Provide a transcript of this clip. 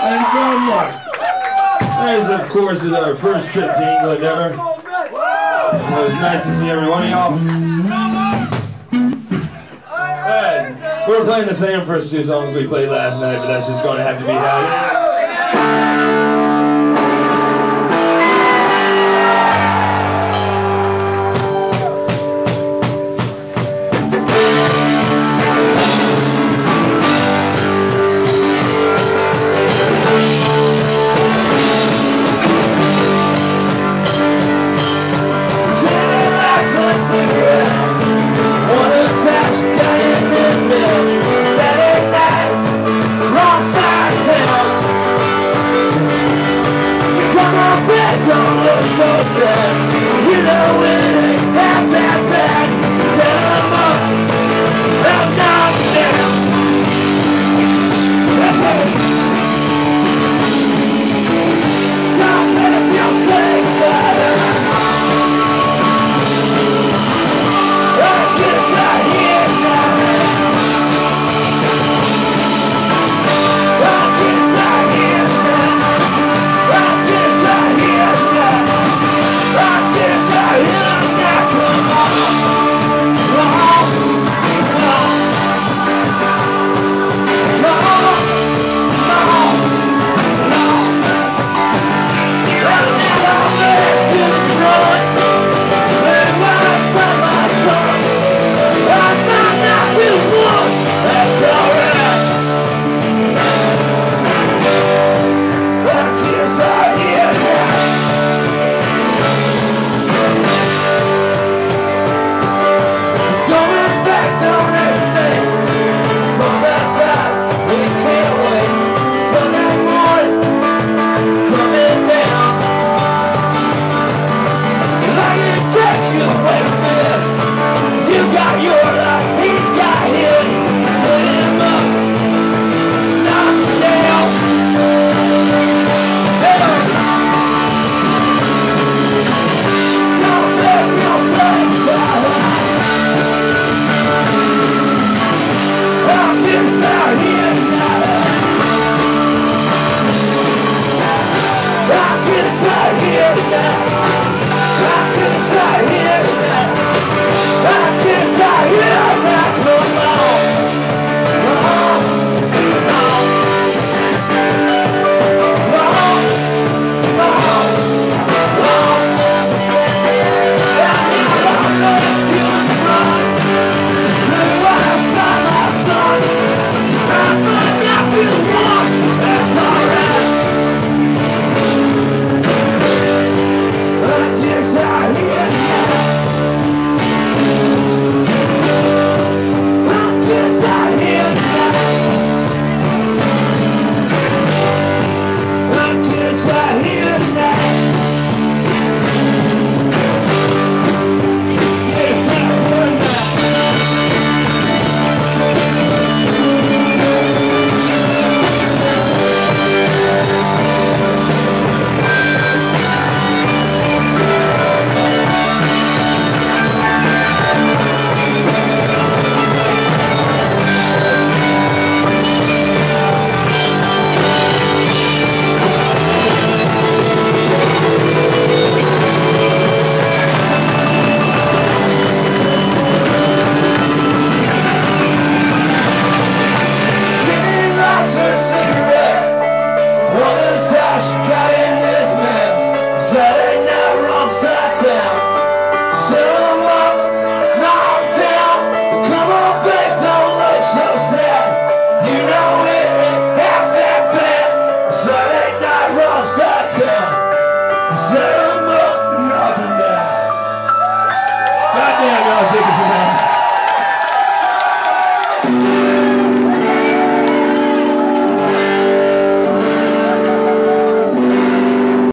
And good luck. As of course is our first trip to England ever. And it was nice to see every one of y'all. And we're playing the same first two songs we played last night, but that's just going to have to be how it is. Don't look so sad, you know it.